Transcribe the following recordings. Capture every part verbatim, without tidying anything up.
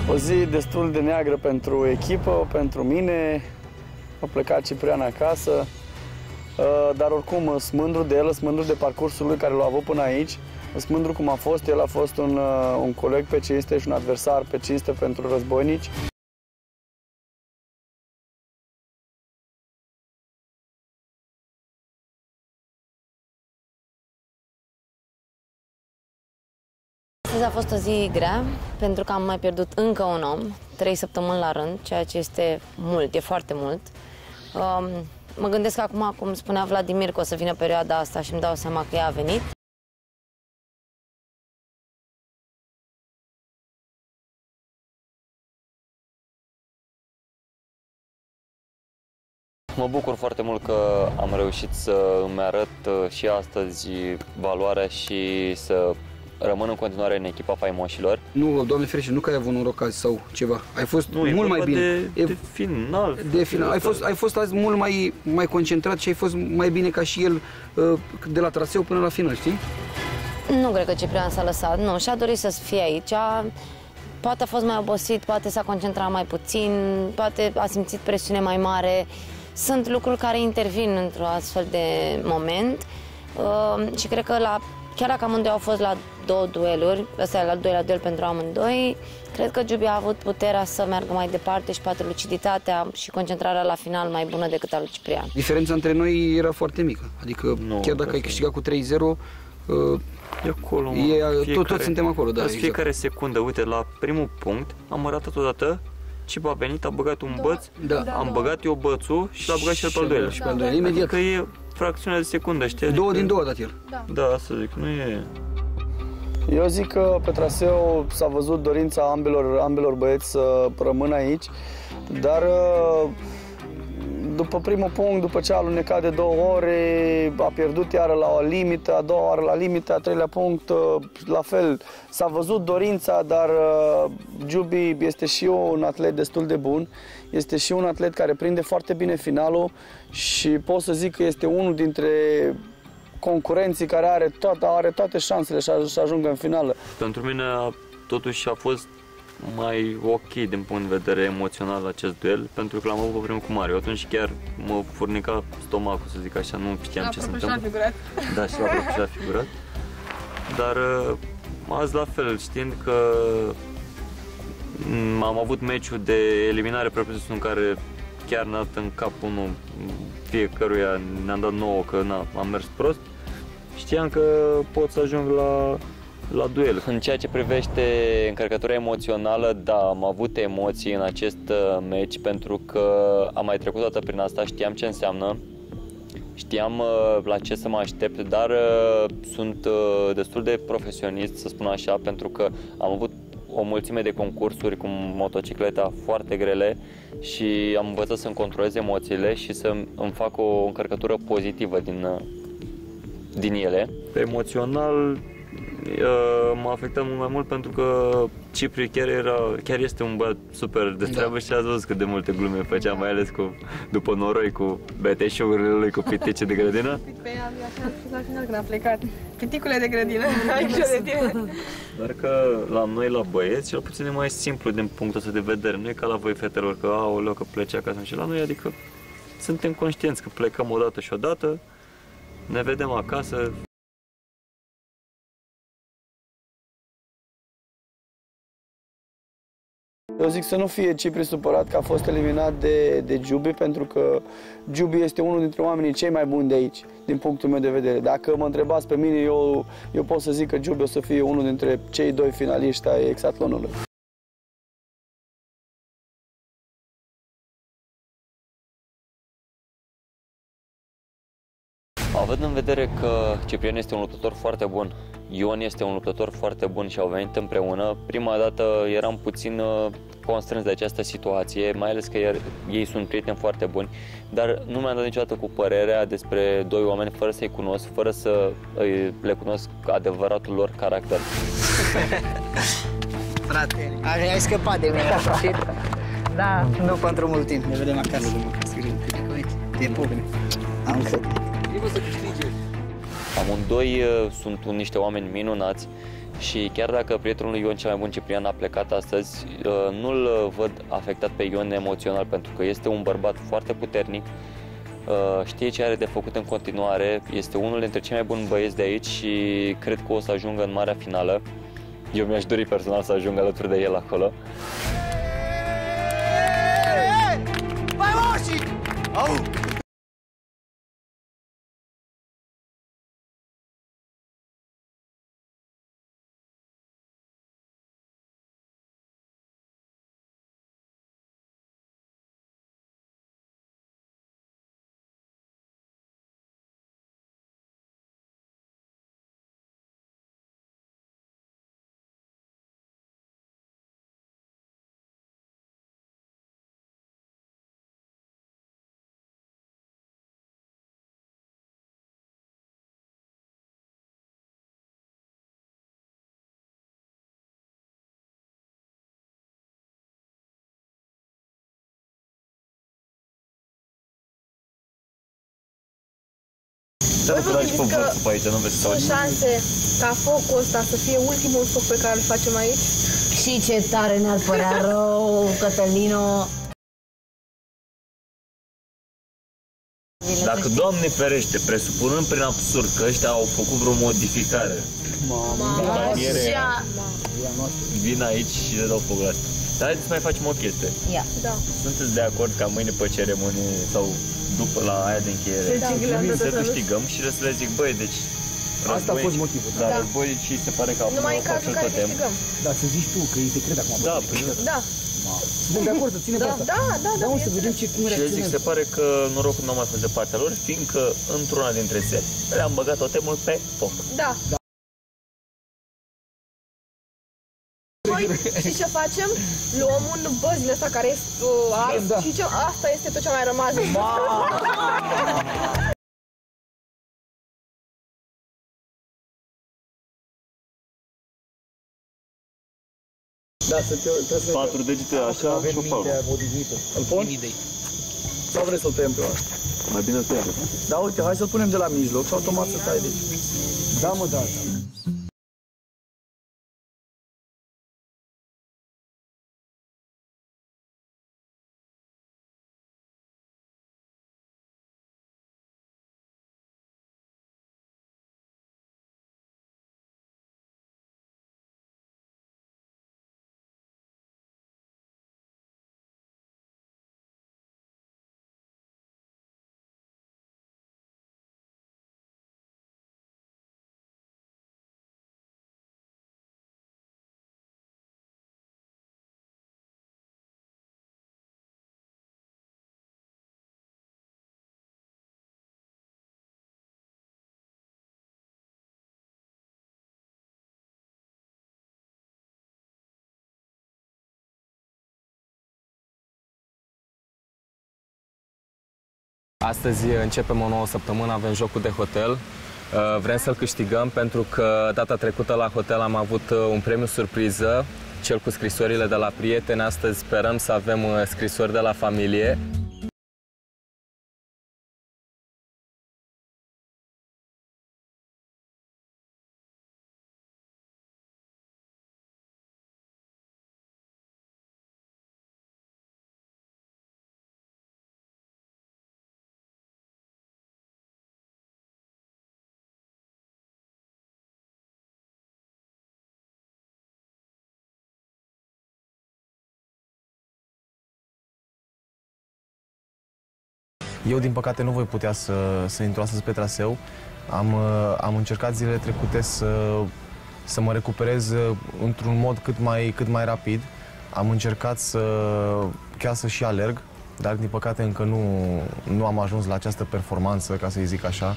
O zi destul de neagră pentru echipă, pentru mine. A plecat Ciprian acasă, dar oricum sunt mândru de el, sunt mândru de parcursul lui care l-a avut până aici. Sunt mândru cum a fost, el a fost un, un coleg pe cinste și un adversar pe cinste pentru războinici. Astăzi a fost o zi grea, pentru că am mai pierdut încă un om, trei săptămâni la rând, ceea ce este mult, e foarte mult. Um, mă gândesc acum, cum spunea Vladimir, că o să vină perioada asta și îmi dau seama că ea a venit. Mă bucur foarte mult că am reușit să îmi arăt și astăzi valoarea și să rămân în continuare în echipa faimoșilor. Nu, Doamne ferește, nu că ai avut noroc azi sau ceva. Ai fost nu, mult mai bine. De, e, de final. De final. Ai fost, ai fost azi mult mai, mai concentrat și ai fost mai bine ca și el de la traseu până la final, știi? Nu cred că Ciprian s-a lăsat, nu, și-a dorit să fie aici. Poate a fost mai obosit, poate s-a concentrat mai puțin, poate a simțit presiune mai mare. Sunt lucruri care intervin într-un astfel de moment uh, și cred că la, chiar dacă amândoi au fost la două dueluri, ăsta e al doilea duel pentru amândoi, cred că Giubi a avut puterea să meargă mai departe și poate luciditatea și concentrarea la final mai bună decât a lui Ciprian. Diferența între noi era foarte mică, adică no, chiar dacă ai câștigat cu trei zero, uh, e acolo, mă. E, fiecare, tot, toți suntem acolo, da. Exact. Fiecare secundă, uite, la primul punct am arătat odată. Ciba a venit, a băgat un băț, da. Da, am băgat eu bățul și l-a băgat și el pe al doilea. Și pe al doilea, imediat. Adică e fracțiunea de secundă, știi? Două adică... din două a dat el. Da, da, asta zic, nu e... Eu zic că pe traseu s-a văzut dorința ambelor, ambelor băieți să rămână aici, dar după primul punct, după ce a alunecat de două ore, a pierdut iară la o limită, a doua oară la limită, a treilea punct, la fel, s-a văzut dorința, dar Giubi este și un atlet destul de bun, este și un atlet care prinde foarte bine finalul și pot să zic că este unul dintre concurenții care are toate, are toate șansele să ajungă în finală. Pentru mine totuși a fost mai ok din punct de vedere emoțional acest duel, pentru că l-am avut pe primul cu Mario. Atunci chiar mă furnica stomacul, să zic așa, nu știam ce se întâmplă. Figurat. Da, și la propriu și la figurat. Dar azi la fel, știind că am avut meciul de eliminare propriu în care chiar ne-a dat în cap unul fiecăruia, ne-am dat nouă că na, am mers prost, știam că pot să ajung la la duel. În ceea ce privește încărcătura emoțională, da, am avut emoții în acest meci pentru că am mai trecut o dată prin asta, știam ce înseamnă, știam la ce să mă aștept, dar sunt destul de profesionist, să spun așa, pentru că am avut o mulțime de concursuri cu motocicleta foarte grele și am învățat să-mi controlez emoțiile și să îmi fac o încărcătură pozitivă din, din ele. Emoțional m-a afectat mult mai mult pentru că Cipri chiar, era, chiar este un băiat super de treabă, da. Și ați văzut cât de multe glume făcea, mai ales cu, după noroi cu beteșugurile lui, cu pitice de grădină. Pe ea, așa la final când a plecat. Piticule de grădină, ai grijă de tine. Dar că la noi, la băieți, cel puțin e mai simplu din punctul ăsta de vedere. Nu e ca la voi, fetelor, că aoleu, că plece acasă și la noi, adică suntem conștienți că plecăm odată și odată, ne vedem acasă. Eu zic să nu fie Cipri supărat că a fost eliminat de, de Giubi, pentru că Giubi este unul dintre oamenii cei mai buni de aici, din punctul meu de vedere. Dacă mă întrebați pe mine, eu, eu pot să zic că Giubi o să fie unul dintre cei doi finaliști ai exatlonului. Având în vedere că Ciprian este un luptător foarte bun, Ion este un luptător foarte bun și au venit împreună, prima dată eram puțin constrâns de această situație, mai ales că ei sunt prieteni foarte buni, dar nu mi-am dat niciodată cu părerea despre doi oameni fără să-i cunosc, fără să le cunosc adevăratul lor caracter. Frate, ai scăpat de mine, da, nu pentru mult timp. Ne vedem acasă. Ne vedem acasă. Te pup. Am încredere. Amândoi sunt niște oameni minunați Și chiar dacă prietenul lui Ion, cel mai bun, Ciprian, a plecat astăzi, nu-l văd afectat pe Ion emoțional, pentru că este un bărbat foarte puternic, știe ce are de făcut în continuare, este unul dintre cei mai buni băieți de aici și cred că o să ajungă în marea finală. Eu mi-aș dori personal să ajung alături de el acolo. Voi vă gândiți că sunt șanse ca focul ăsta să fie ultimul foc pe care îl facem aici? Și ce tare ne-ar părea rău, Cătălino! Dacă, Doamne ferește, presupunând prin absurd că ăștia au făcut vreo modificare, vin aici și le dau foc la asta. Dar haideți să mai facem o chestie. Ia. Da. Sunteți de acord ca mâine pe ceremonie sau după la aia de încheiere da. să câștigăm și să le zic, băi, deci asta a fost motivul. Da, da. războiul și se pare că au numai în cazul în care câștigăm. Da, să zici tu că ei te cred acum. Da, păi da. Suntem de acord să ținem da, pe asta. Da, da, da. Da, să vedem ce cum reacționează. Și zic, se pare că norocul nu a mai fost de partea lor, fiindcă într-una dintre seri le-am băgat totemul pe foc. Da. da. Noi, știi ce facem? Luăm un băz din ăsta care este uh, ars da. Și ce, asta este tot ce a mai rămas. Da, să te, trebuie să patru degete așa și o palmă. Îl pun? Sau vrei să-l tăiem pe ăla? Mai bine să tăiem. Da, uite, hai să-l punem de la mijloc și automat să stai de aici. Da, mă, da, da. Astăzi începem o nouă săptămână, avem jocul de hotel. Vrem să-l câștigăm pentru că data trecută la hotel am avut un premiu surpriză, cel cu scrisorile de la prieteni. Astăzi sperăm să avem scrisori de la familie. Eu, din păcate, nu voi putea să, să intru astăzi pe traseu. Am, am încercat zilele trecute să, să mă recuperez într-un mod cât mai, cât mai rapid. Am încercat să, chiar să și alerg, dar, din păcate, încă nu, nu am ajuns la această performanță, ca să-i zic așa.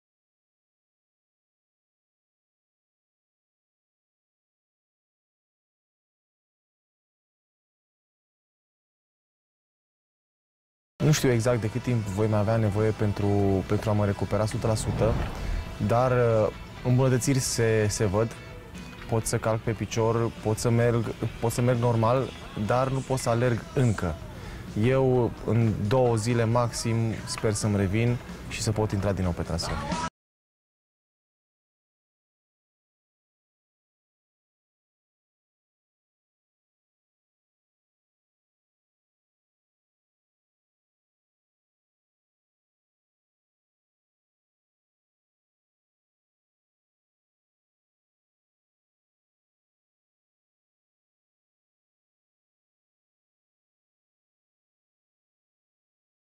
Nu știu exact de cât timp voi mai avea nevoie pentru, pentru a mă recupera o sută la sută, dar îmbunătățiri se, se văd. Pot să calc pe picior, pot să, merg, pot să merg normal, dar nu pot să alerg încă. Eu, în două zile maxim, sper să-mi revin și să pot intra din nou pe traseu.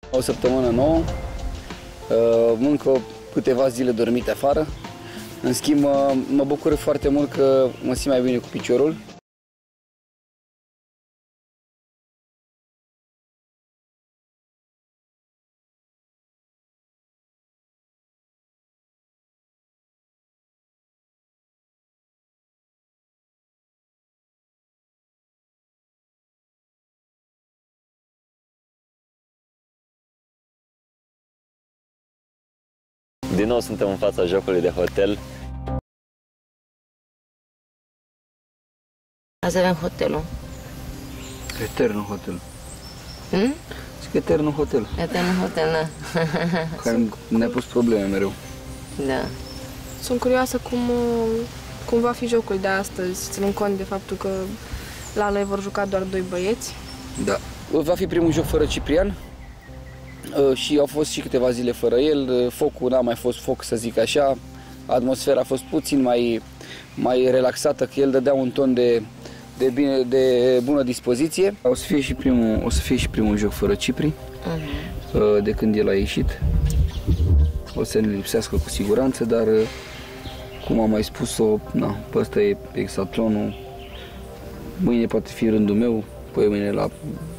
O săptămână nouă, încă câteva zile dormite afară. În schimb, mă bucur foarte mult că mă simt mai bine cu piciorul. Din nou suntem în fața jocului de hotel. Azi avem hotelul. Eternul hotel. Hmm? Zic eternul hotel. Eternul hotel, da. Care ne-a pus probleme mereu. Da. Sunt curioasă cum, cum va fi jocul de astăzi, ținând cont de faptul că la noi vor juca doar doi băieți. Da. Va fi primul joc fără Ciprian. Și au fost și câteva zile fără el, focul n-a mai fost foc, să zic așa, atmosfera a fost puțin mai, mai relaxată, că el dădea un ton de, de, bine, de bună dispoziție. O să fie și primul, o să fie și primul joc fără Cipri, uh-huh. de când el a ieșit. O să ne lipsească cu siguranță, dar cum am mai spus-o, na, pe ăsta e exatlonul, mâine poate fi rândul meu, păi mâine la...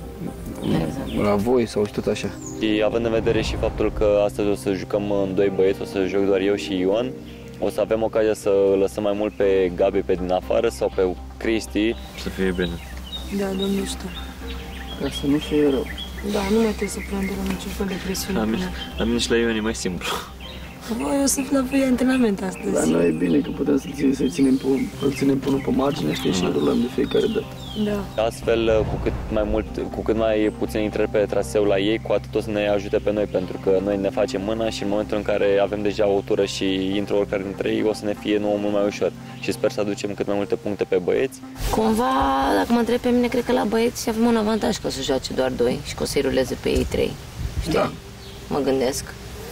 Exact. La voi sau și tot așa. Și având în vedere și faptul că astăzi o să jucăm în doi băieți, o să joc doar eu și Ion, o să avem ocazia să lăsăm mai mult pe Gabi pe din afară sau pe Cristi. Să fie bine. Da, domnul știu. Ca să nu fie rău. Da, nu mai trebuie să prindă la niciun fel de presiune. La mine, la mine și la Ion e mai simplu. Voi o să fiu la voi antrenament astăzi. Dar noi e bine că putem să-l ținem, să ținem, pe, ținem până pe margine, știi, și rulăm de fiecare dată. Da. Astfel, cu cât mai mult, cu cât mai puțin intrări pe traseu la ei, cu atât o să ne ajute pe noi, pentru că noi ne facem mâna și în momentul în care avem deja o tură și intră oricare dintre ei, o să ne fie nouă mult mai ușor. Și sper să aducem cât mai multe puncte pe băieți. Cumva, dacă mă întreb pe mine, cred că la băieți avem un avantaj că o să joace doar doi și că o să-i ruleze pe ei trei. Știi? Da. Mă gândesc.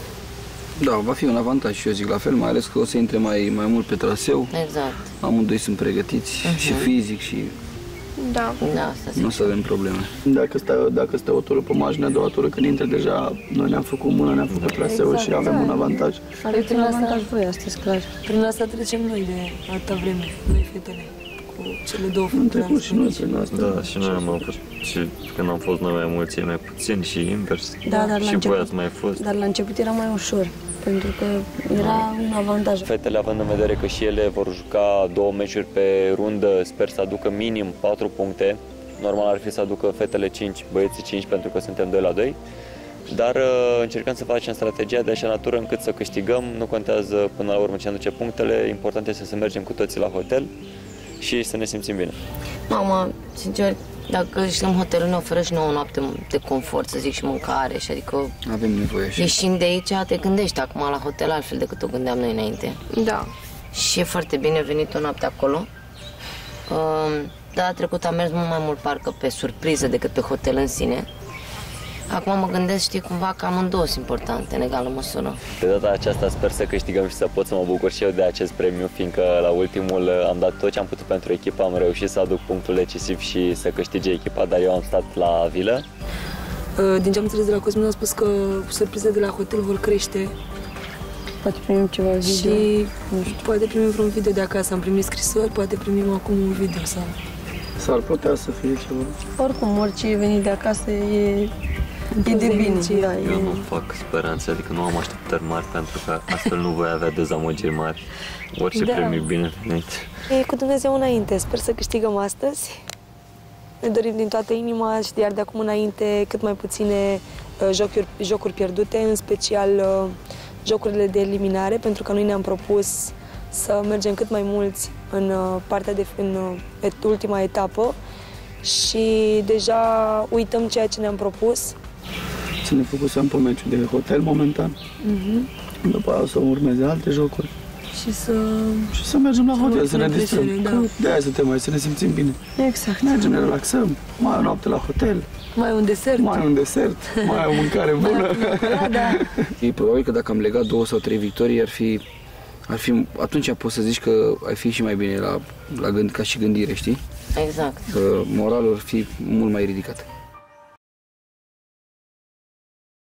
Da, va fi un avantaj și eu zic la fel, mai ales că o să intre mai, mai mult pe traseu. Exact. Amândoi sunt pregătiți uh-huh. și fizic și da. Da, asta nu o să avem probleme. Dacă stă, dacă stă o tură pe margine, a doua tură când intră deja, noi ne-am făcut mână, ne-am făcut traseul exact, și avem da. un avantaj. Aveți un avantaj voi astăzi, clar. Prin asta trecem noi de atâta vreme, noi fetele, cu cele două fete. Am trecut și noi prin asta. Da, și noi am avut, și când am fost noi mai mulți, ei mai puțini și invers. Da, dar și voi ați mai fost. Dar la început era mai ușor, pentru că era un avantaj. Fetele, având în vedere că și ele vor juca două meciuri pe rundă, sper să aducă minim patru puncte. Normal ar fi să aducă fetele cinci, băieții cinci, pentru că suntem doi la doi. Dar uh, încercăm să facem strategia de așa natură încât să câștigăm. Nu contează până la urmă ce aduce punctele, important este să mergem cu toții la hotel și să ne simțim bine. Mama, sincer, dacă știm hotelul ne oferă și nouă o noapte de confort, să zic, și mâncare, și adică... Avem nevoie așa. Ieșind de aici, te gândești acum la hotel altfel decât o gândeam noi înainte. Da. Și e foarte bine venit o noapte acolo. Data trecută am mers mult mai mult parcă pe surpriză decât pe hotel în sine. Acum mă gândesc, știi, cumva că amândouă sunt importante, în egală măsură. De data aceasta sper să câștigăm și să pot să mă bucur și eu de acest premiu, fiindcă la ultimul am dat tot ce am putut pentru echipa, am reușit să aduc punctul decisiv și să câștige echipa, dar eu am stat la vilă. Din ce am înțeles de la Cosmin, a spus că surprizele de la hotel vor crește. Poate primim ceva video. Și nu știu, poate primim vreun video de acasă, am primit scrisori, poate primim acum un video sau... S-ar putea să fie ceva. Oricum, orice e venit de acasă e... E de bine, da, Eu e... nu fac speranțe, adică nu am așteptări mari, pentru că astfel nu voi avea dezamăgiri mari. Orice da. premiu bine venit. E cu Dumnezeu înainte, sper să câștigăm astăzi. Ne dorim din toată inima și iar de acum înainte cât mai puține uh, jocuri, jocuri pierdute, în special uh, jocurile de eliminare, pentru că noi ne-am propus să mergem cât mai mulți în uh, partea de în uh, ultima etapă și deja uităm ceea ce ne-am propus. Să ne focusăm pe meciul de hotel momentan. Uh-huh. După aia o să urmeze alte jocuri. Și să... Și să mergem la să hotel, să ne distrăm. Da. De-aia suntem mai, să ne simțim bine. Exact. Mergem, ne relaxăm, mai o noapte la hotel. Mai un desert. Mai un desert, mai o mâncare bună. Da. E probabil că dacă am legat două sau trei victorii, ar fi, ar fi atunci poți să zici că ai fi și mai bine la, la gând, ca și gândire, știi? Exact. Că moralul ar fi mult mai ridicat.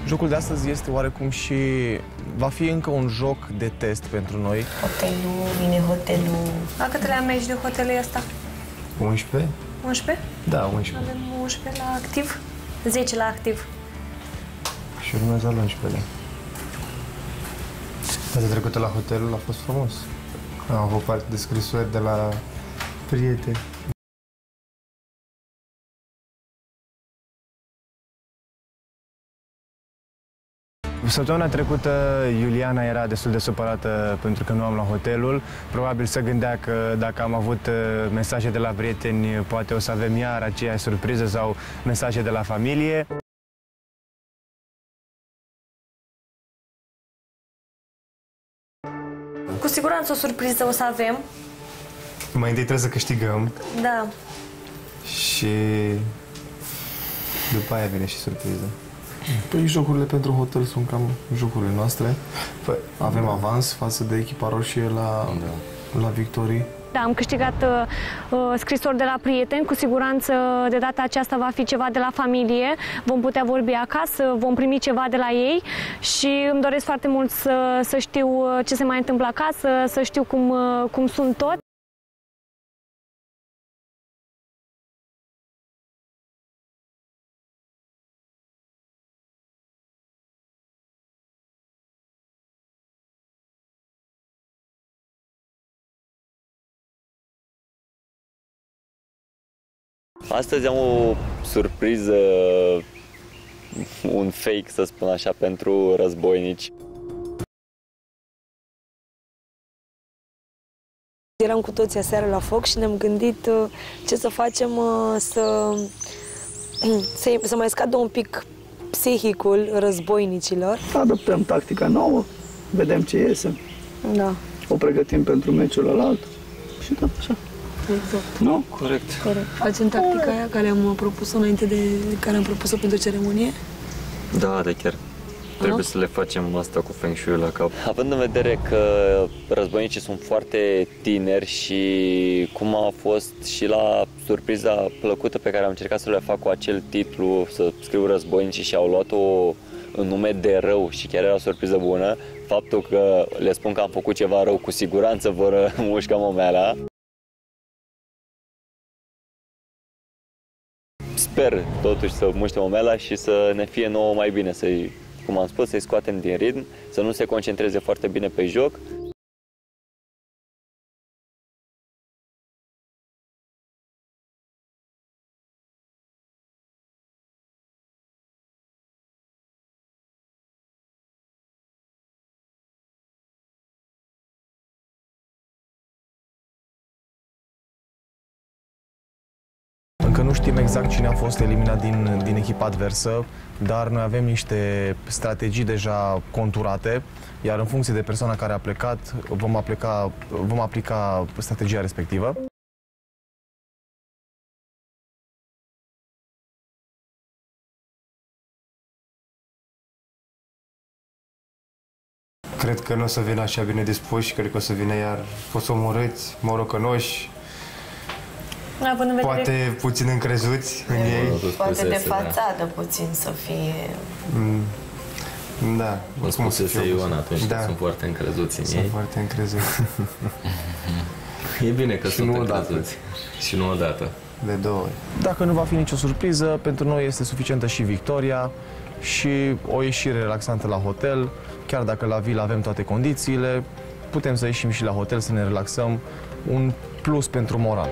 Jocul de astăzi este oarecum și... va fi încă un joc de test pentru noi. Hotelul, vine hotelul... La câtele meci de hotel e ăsta? unsprezece. unsprezece? Da, unsprezece. Avem unsprezece la activ, zece la activ. Și urmează al unsprezecelea. Data trecută la hotelul a fost frumos. Am avut parte de scrisori de la prieteni. Săptămâna trecută Iuliana era destul de supărată pentru că nu am la hotelul. Probabil se gândea că dacă am avut mesaje de la prieteni, poate o să avem iar aceeași surpriză sau mesaje de la familie. Cu siguranță o surpriză o să avem. Mai întâi trebuie să câștigăm. Da. Și după aia vine și surpriză. Păi jocurile pentru hotel sunt cam jocurile noastre. Păi, avem avans față de echipa roșie la, da. la victorii. Da, am câștigat uh, scrisori de la prieteni, cu siguranță de data aceasta va fi ceva de la familie, vom putea vorbi acasă, vom primi ceva de la ei și îmi doresc foarte mult să, să știu ce se mai întâmplă acasă, să știu cum, cum sunt toți. Astăzi am o surpriză, un fake, să spun așa, pentru războinici. Eram cu toții aseară la foc și ne-am gândit ce să facem să, să, să mai scadă un pic psihicul războinicilor. Adoptăm tactica nouă, vedem ce iese. Da. O pregătim pentru meciul ălalt și tot așa. Exact. Nu? Corect. Corect. Facem tactica aia care am propus-o înainte de care am propus-o pentru ceremonie? Da, de chiar. Trebuie să le facem asta cu Feng Shui la cap. Având în vedere că războinicii sunt foarte tineri și cum a fost și la surpriza plăcută pe care am încercat să le fac cu acel titlu, să scriu războinicii și au luat-o în nume de rău și chiar era o surpriză bună, faptul că le spun că am făcut ceva rău, cu siguranță vor mușca momeala. Sper totuși să muște momeala și să ne fie nouă mai bine, să-i, cum am spus, să-i scoatem din ritm, să nu se concentreze foarte bine pe joc. Încă nu știm exact cine a fost eliminat din, din echipa adversă, dar noi avem niște strategii deja conturate, iar în funcție de persoana care a plecat, vom aplica, vom aplica strategia respectivă. Cred că nu o să vină așa bine dispuși, cred că o să vină iar posomorâți, morocănoși, poate puțin încrezuți în ei. Poate de fațadă puțin să fie... Mm. Da. Mă spusese Ion atunci da. că sunt foarte încrezuți în sunt ei. Sunt foarte încrezuți. E bine că și sunt încrezuți. Și nu odată. De două ori. Dacă nu va fi nicio surpriză, pentru noi este suficientă și victoria și o ieșire relaxantă la hotel. Chiar dacă la vilă avem toate condițiile, putem să ieșim și la hotel să ne relaxăm, un plus pentru moral.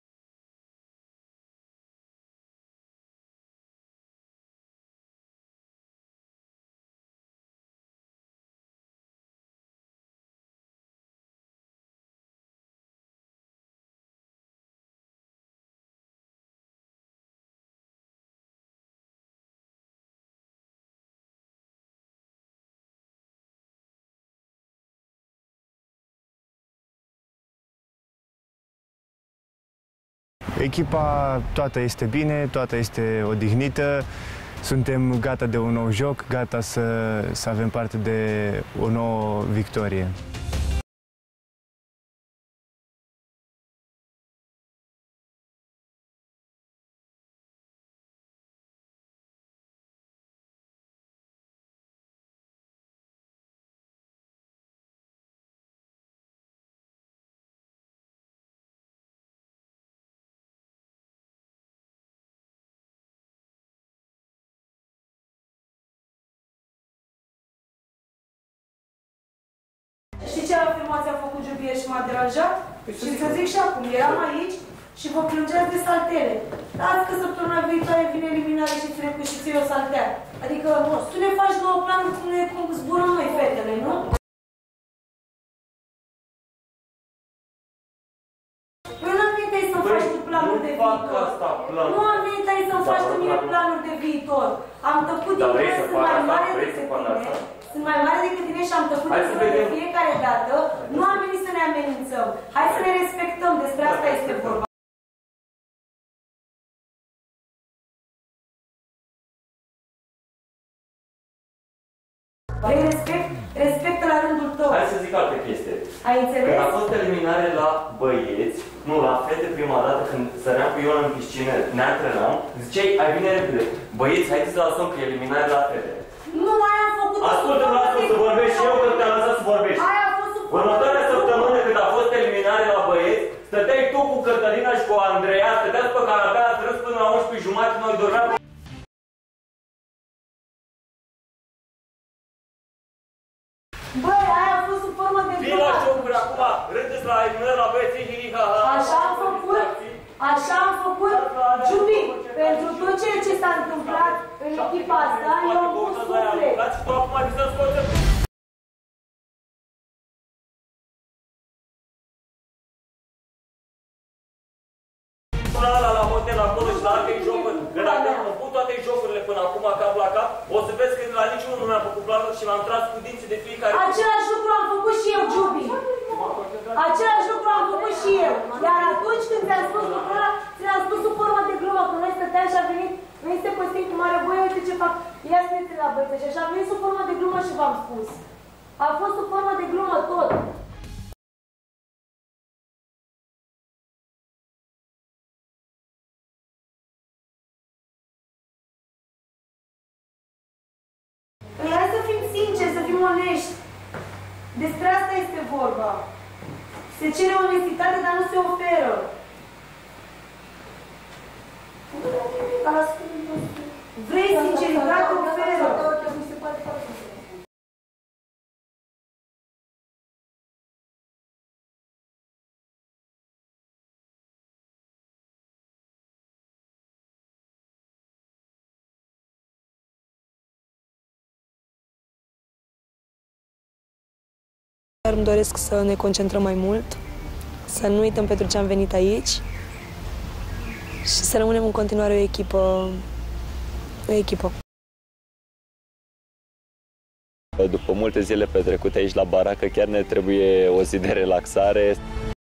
Echipa toată este bine, toată este odihnită, suntem gata de un nou joc, gata să, să avem parte de o nouă victorie. ce afirmație a făcut Giubie și m-a deranjat? Și să zic și acum, eram aici și vă plângeați de saltele. Dați că săptămâna viitoare vine eliminare și trebuie și ții o saltea. Adică, nu, tu ne faci nouă planuri cum, ne, cum zburăm noi fetele, nu? Eu n-am venit aici să-mi faci tu planuri de viitor. Nu am venit aici să-mi faci tu mine planuri de viitor. Am tăcut din tine, sunt mai mare decât tine. Sunt mai mare decât tine și am tăcut de fiecare dată. Nu am venit să ne amenințăm. Hai să ne respectăm, despre asta este vorba. Vrei respect? Respectă la rândul tău. Hai să zic altă chestie. Ai înțeles? Când a fost eliminare la băieți, nu, la fete prima dată, când săream cu Ion în piscină, ne antrenam, ziceai, ai bine repede. Băieți, haideți să lăsăm că e eliminare la fete. Nu, mai am făcut... Ascultă-mă, lasă să vorbești și eu că te-am lăsat să vorbești. Aia a fost sub... Următoarea săptămână, când a fost eliminare la băieți, stăteai tu cu Cătălina și cu Andreea, stăteați pe canapea, ați râs până la unsprezece jumate, noi dormeam. Băi, aia a fost sub formă de Vii la jocuri acum, râdeți la eliminare la băieți, hi, hi, ha, ha. Așa am făcut, așa am făcut, Giubi, pentru tot ceea ce s-a întâmplat în echipa asta, eu am pus suflet. Dați tu acum să scoți. La, la hotel acolo și la alte jocuri, că dacă am făcut toate jocurile până acum cap la cap, o să vezi că la niciunul nu mi-am făcut planul și m-am tras cu dinții de fiecare. Același lucru am făcut și eu, Giubi. Același lucru am făcut și eu. Iar atunci când ți-am spus lucrul ăla, ți-am spus sub formă de glumă, că noi stăteam și a venit, venise Costin cu mare voie, uite ce fac, ia spuneți la băieță. Și așa a venit sub formă de glumă și v-am spus. A fost sub formă de glumă tot. Hai să fim sinceri, să fim onești. Despre asta este vorba. Se cere onestitate, dar nu se oferă. Vrei sinceritate, oferă. Îmi doresc să ne concentrăm mai mult, să nu uităm pentru ce am venit aici și să rămânem în continuare o echipă. O echipă. După multe zile petrecute aici la baracă, chiar ne trebuie o zi de relaxare.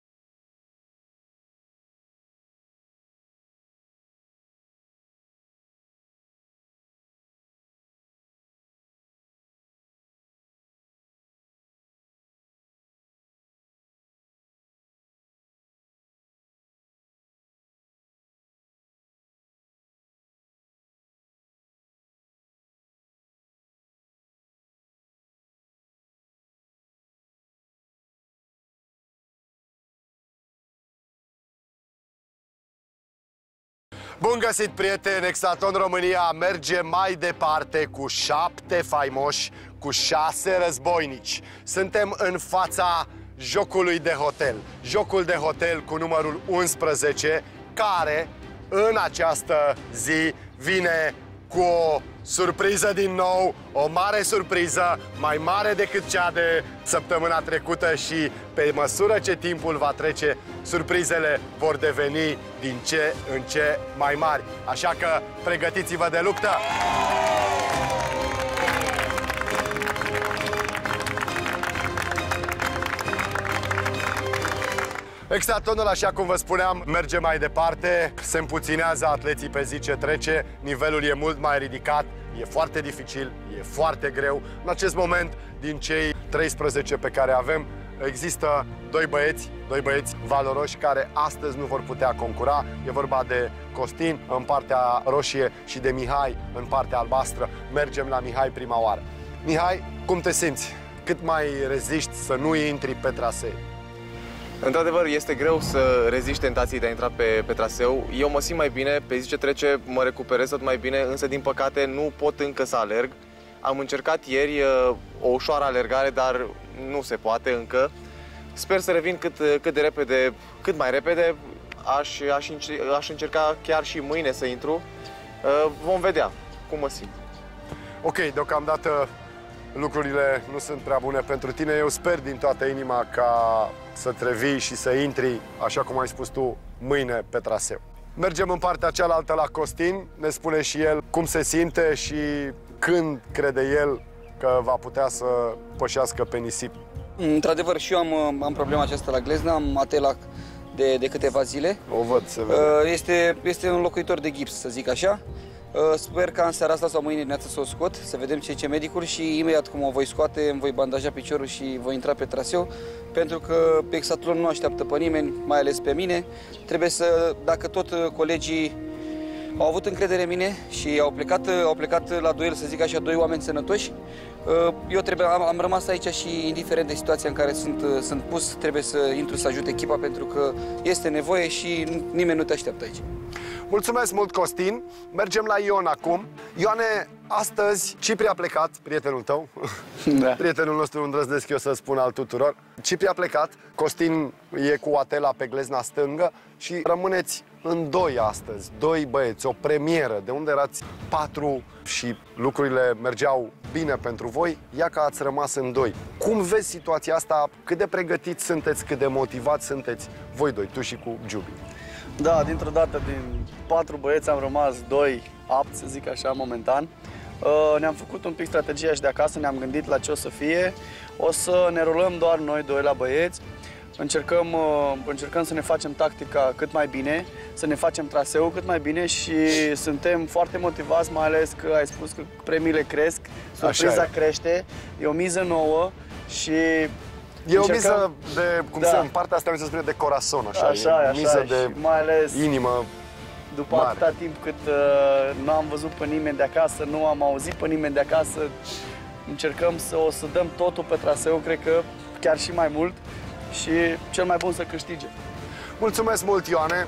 Bun găsit, prieteni! Exaton România merge mai departe cu șapte faimoși, cu șase războinici. Suntem în fața jocului de hotel. Jocul de hotel cu numărul unsprezece, care în această zi vine cu o surpriză din nou, o mare surpriză, mai mare decât cea de săptămâna trecută și pe măsură ce timpul va trece, surprizele vor deveni din ce în ce mai mari. Așa că pregătiți-vă de luptă! Exatonul, așa cum vă spuneam, merge mai departe, se împuținează atleții pe zi ce trece, nivelul e mult mai ridicat, e foarte dificil, e foarte greu. În acest moment, din cei treisprezece pe care avem, există doi băieți, doi băieți valoroși care astăzi nu vor putea concura. E vorba de Costin în partea roșie și de Mihai în partea albastră. Mergem la Mihai prima oară. Mihai, cum te simți? Cât mai reziști să nu intri pe trasee? Într-adevăr, este greu să reziști tentației de a intra pe, pe traseu. Eu mă simt mai bine, pe zi ce trece mă recuperez tot mai bine, însă din păcate nu pot încă să alerg. Am încercat ieri o ușoară alergare, dar nu se poate încă. Sper să revin cât, cât de repede, cât mai repede. Aș, aș, aș încerca chiar și mâine să intru. Vom vedea cum mă simt. Ok, deocamdată lucrurile nu sunt prea bune pentru tine. Eu sper din toată inima ca să te revii și să intri, așa cum ai spus tu, mâine pe traseu. Mergem în partea cealaltă la Costin. Ne spune și el cum se simte și când crede el că va putea să pășească pe nisip. Într-adevăr, și eu am, am problema aceasta la gleznă, am atelac de, de câteva zile. O văd, se vede. Este, este un locuitor de gips, să zic așa. Sper ca în seara asta sau mâine dimineață să o scot, să vedem ce ce medicul și imediat cum o voi scoate, îmi voi bandaja piciorul și voi intra pe traseu, pentru că Exatlon nu așteaptă pe nimeni, mai ales pe mine. Trebuie să, dacă tot colegii au avut încredere în mine și au plecat, au plecat la duel, să zic așa, doi oameni sănătoși, eu trebuie, am, am rămas aici și, indiferent de situația în care sunt, sunt pus, trebuie să intru să ajut echipa, pentru că este nevoie și nimeni nu te așteaptă aici. Mulțumesc mult, Costin. Mergem la Ion acum. Ioane, astăzi Cipri a plecat, prietenul tău. Da. Prietenul nostru, îndrăznesc eu să spun al tuturor. Cipri a plecat, Costin e cu atela pe glezna stângă și rămâneți în doi astăzi, doi băieți, o premieră, de unde erați patru și lucrurile mergeau bine pentru voi, ia că ați rămas în doi. Cum vezi situația asta? Cât de pregătiți sunteți, cât de motivați sunteți voi doi, tu și cu Giubi? Da, dintr-o dată, din patru băieți am rămas doi apți, să zic așa, momentan. Ne-am făcut un pic strategia și de acasă, ne-am gândit la ce o să fie. O să ne rulăm doar noi doi la băieți. Încercăm, încercăm să ne facem tactica cât mai bine, să ne facem traseul cât mai bine și suntem foarte motivați, mai ales că ai spus că premiile cresc, surpriza crește, e o miză nouă și... E o miză de, cum da. se, în partea asta mi se spune de corazon, așa, așa e o miză așa, de mai ales inimă după mare. atâta timp cât uh, nu am văzut pe nimeni de acasă, nu am auzit pe nimeni de acasă, încercăm să o să dăm totul pe traseu, cred că chiar și mai mult și cel mai bun să câștige. Mulțumesc mult, Ioane!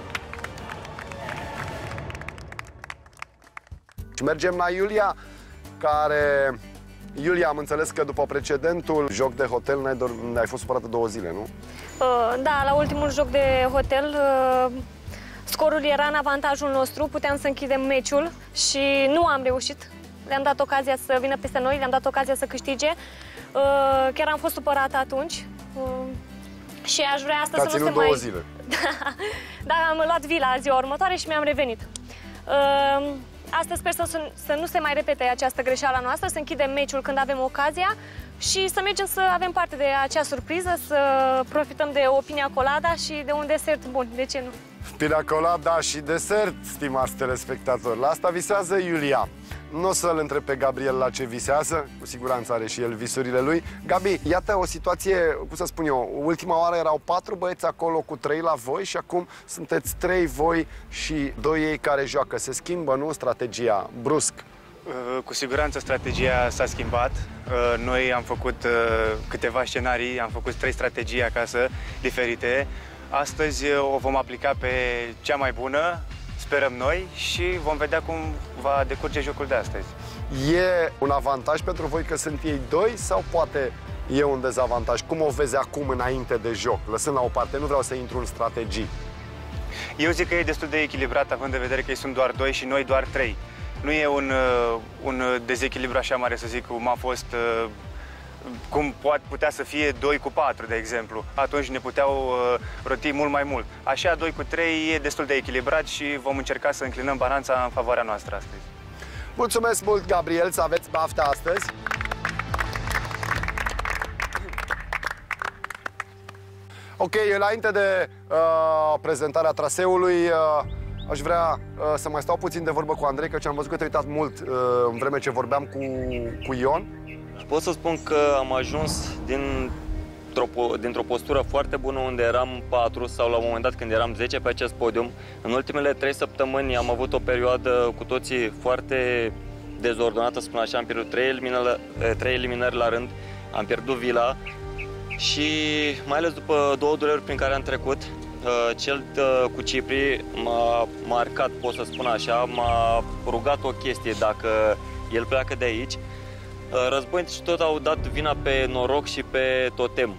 Și mergem la Iulia, care... Iulia, am înțeles că după precedentul joc de hotel ne-ai, ne-ai fost supărată două zile, nu? Uh, da, la ultimul joc de hotel uh, scorul era în avantajul nostru, puteam să închidem meciul și nu am reușit. Le-am dat ocazia să vină peste noi, le-am dat ocazia să câștige. Uh, chiar am fost supărată atunci uh, și aș vrea asta să nu se mai... două zile. Da, am luat vila ziua următoare și mi-am revenit. Uh, Astăzi sper să, să nu se mai repete această greșeală noastră, să închidem meciul când avem ocazia și să mergem să avem parte de acea surpriză, să profităm de o pina colada și de un desert bun. De ce nu? Pina colada și desert, stimați telespectatori. La asta visează Iulia. Nu o să-l întreb pe Gabriel la ce visează, cu siguranță are și el visurile lui. Gabi, iată o situație, cum să spun eu, ultima oară erau patru băieți acolo cu trei la voi și acum sunteți trei voi și doi ei care joacă. Se schimbă, nu, strategia, brusc? Cu siguranță strategia s-a schimbat. Noi am făcut câteva scenarii, am făcut trei strategii acasă diferite. Astăzi o vom aplica pe cea mai bună, sperăm noi, și vom vedea cum va decurge jocul de astăzi. E un avantaj pentru voi că sunt ei doi sau poate e un dezavantaj? Cum o vezi acum înainte de joc? Lăsând la o parte, nu vreau să intru în strategii. Eu zic că e destul de echilibrat, având în vedere că ei sunt doar doi și noi doar trei. Nu e un, un dezechilibru așa mare, să zic, cum a fost, cum poate putea să fie doi cu patru, de exemplu. Atunci ne puteau roti mult mai mult. Așa, doi cu trei e destul de echilibrat și vom încerca să înclinăm balanța în favoarea noastră astăzi. Mulțumesc mult, Gabriel, să aveți baftă astăzi. Ok, înainte de uh, prezentarea traseului, uh, aș vrea uh, să mai stau puțin de vorbă cu Andrei, căci am văzut că te-ai uitat mult uh, în vreme ce vorbeam cu, cu Ion. Pot să spun că am ajuns din, dintr-o, dintr-o postură foarte bună unde eram patru sau la un moment dat când eram zece pe acest podium. În ultimele trei săptămâni am avut o perioadă cu toții foarte dezordonată, spun așa, am pierdut trei eliminări, trei eliminări la rând, am pierdut vila și mai ales după două dureri prin care am trecut, cel cu Cipri m-a marcat, pot să spun așa, m-a rugat o chestie, dacă el pleacă de aici. Războinici tot au dat vina pe noroc și pe totem.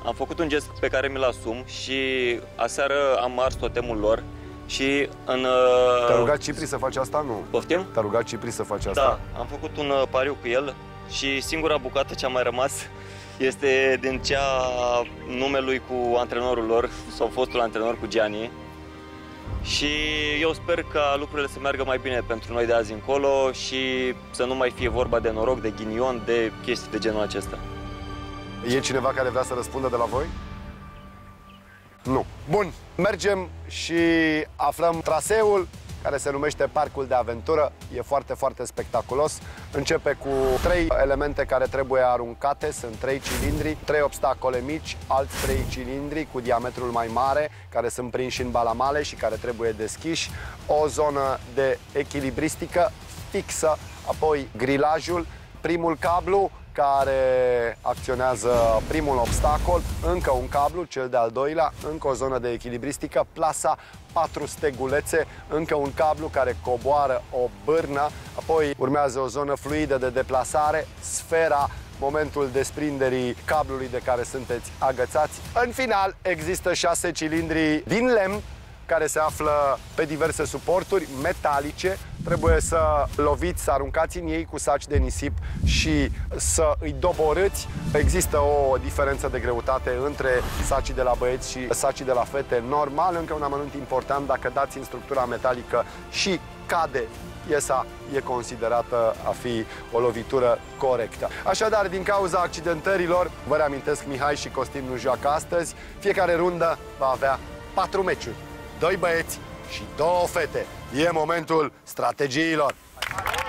Am făcut un gest pe care mi-l asum și aseară am ars totemul lor și în... Te-a rugat Cipri să faci asta, nu? Poftim? Te-a rugat Cipri să faci asta? Da, am făcut un pariu cu el și singura bucată ce a mai rămas este din cea numelui cu antrenorul lor, sau fostul antrenor, cu Gianni. Și eu sper ca lucrurile să meargă mai bine pentru noi de azi încolo și să nu mai fie vorba de noroc, de ghinion, de chestii de genul acesta. E cineva care vrea să răspundă de la voi? Nu. Bun, mergem și aflăm traseul care se numește Parcul de Aventură. E foarte, foarte spectaculos. Începe cu trei elemente care trebuie aruncate. Sunt trei cilindri, trei obstacole mici, alți trei cilindri cu diametrul mai mare, care sunt prinși în balamale și care trebuie deschiși. O zonă de echilibristică fixă, apoi grilajul, primul cablu care acționează primul obstacol, încă un cablu, cel de-al doilea, încă o zonă de echilibristică, plasa, patru stegulețe, încă un cablu care coboară o bârnă, apoi urmează o zonă fluidă de deplasare, sfera, momentul desprinderii cablului de care sunteți agățați. În final, există șase cilindri din lemn care se află pe diverse suporturi metalice. Trebuie să loviți, să aruncați în ei cu saci de nisip și să îi doborâți. Există o diferență de greutate între sacii de la băieți și sacii de la fete. Normal, încă un amănunt important, dacă dați în structura metalică și cade piesa, e considerată a fi o lovitură corectă. Așadar, din cauza accidentărilor, vă reamintesc, Mihai și Costin nu joacă astăzi. Fiecare rundă va avea patru meciuri. Doi băieți și două fete. E momentul strategiilor.